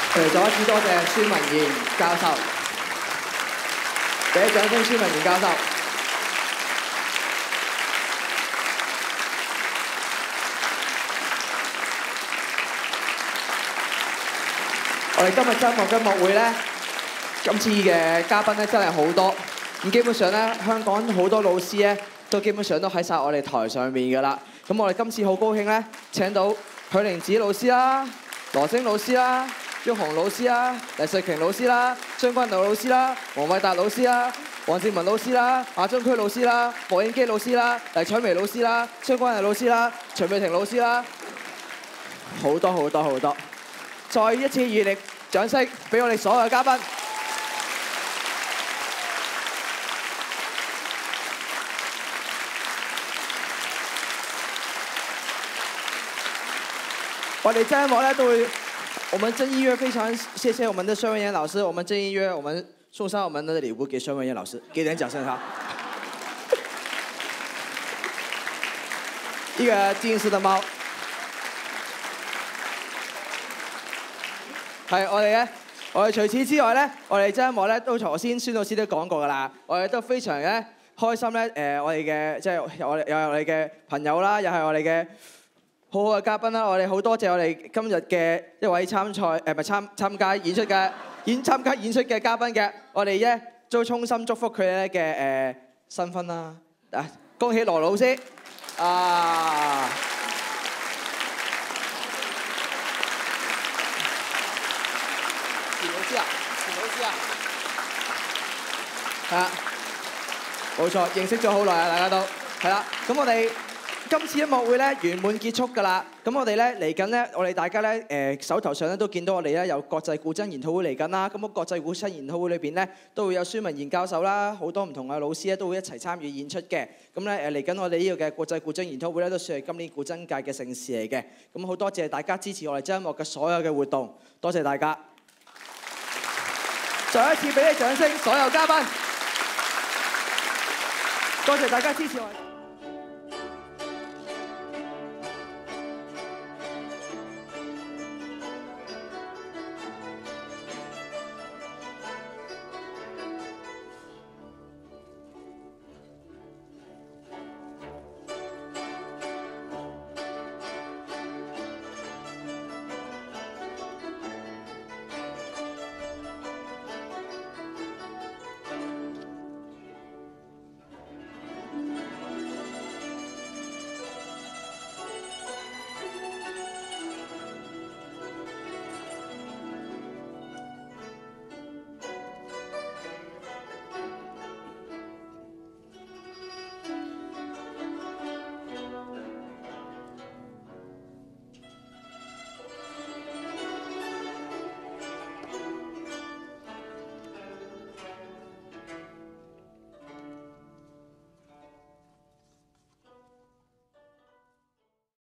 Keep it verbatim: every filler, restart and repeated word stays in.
再一次多謝孫文賢教授，俾啲掌聲孫文賢教授。我哋今日真樂音樂會咧，今次嘅嘉賓咧真係好多，咁基本上咧香港好多老師咧都基本上都喺晒我哋台上面㗎啦。咁我哋今次好高興咧請到許玲子老師啦、羅晶老師啦、旭紅老師啦、黎瑞瓊老師啦、張君道老師啦、黃偉達老師啦、黃志文老師啦、亞中區老師啦、莫英基老師啦、黎彩薇老師啦、張君毅老師啦、徐美婷老師啦，好多好多好多。再一次熱烈掌聲俾我哋所有嘅嘉賓。我哋真音樂咧都會，我們真音樂非常謝謝我們的孫文賢老師，我們真音樂我們送上我們的禮物給孫文賢老師，給點掌聲哈。一個金絲的貓。係我哋咧，我哋除此之外咧，我哋真音樂咧都頭先孫老師都講過㗎啦，我哋都非常咧開心咧，誒我哋嘅即係我哋又係我哋嘅朋友啦，又係我哋嘅好好嘅嘉賓啦，我哋好多謝我哋今日嘅一位參賽誒唔係參參加演出嘅演參加演出嘅嘉賓嘅，我哋咧都衷心祝福佢咧嘅誒新婚啦，啊恭喜羅老師啊！田老師啊，田老師啊，係啦，冇錯，認識咗好耐啊，大家都係啦。咁我哋今次音樂會咧圓滿結束㗎啦。咁我哋咧嚟緊咧，我哋大家咧誒手頭上咧都見到我哋咧有國際古箏研討會嚟緊啦。咁個國際古箏研討會裏邊咧都會有孫文賢教授啦，好多唔同嘅老師咧都會一齊參與演出嘅。咁咧誒嚟緊我哋呢個嘅國際古箏研討會咧都算係今年古箏界嘅盛事嚟嘅。咁好多謝大家支持我哋真音樂嘅所有嘅活動，多謝大家。再一次俾啲掌聲，所有嘉賓，多謝大家支持我哋。